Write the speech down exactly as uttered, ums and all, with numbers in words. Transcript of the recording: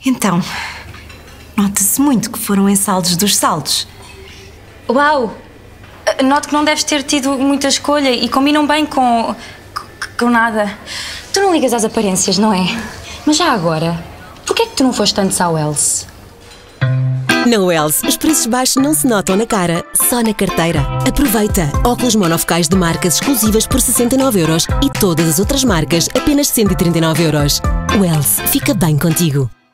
Então, nota-se muito que foram em saldos dos saldos. Uau! Noto que não deves ter tido muita escolha e combinam bem com... com nada. Tu não ligas às aparências, não é? Mas já agora, porquê é que tu não foste antes ao Wells? Na Wells, os preços baixos não se notam na cara, só na carteira. Aproveita! Óculos monofocais de marcas exclusivas por sessenta e nove euros e todas as outras marcas apenas cento e trinta e nove euros. Wells, fica bem contigo.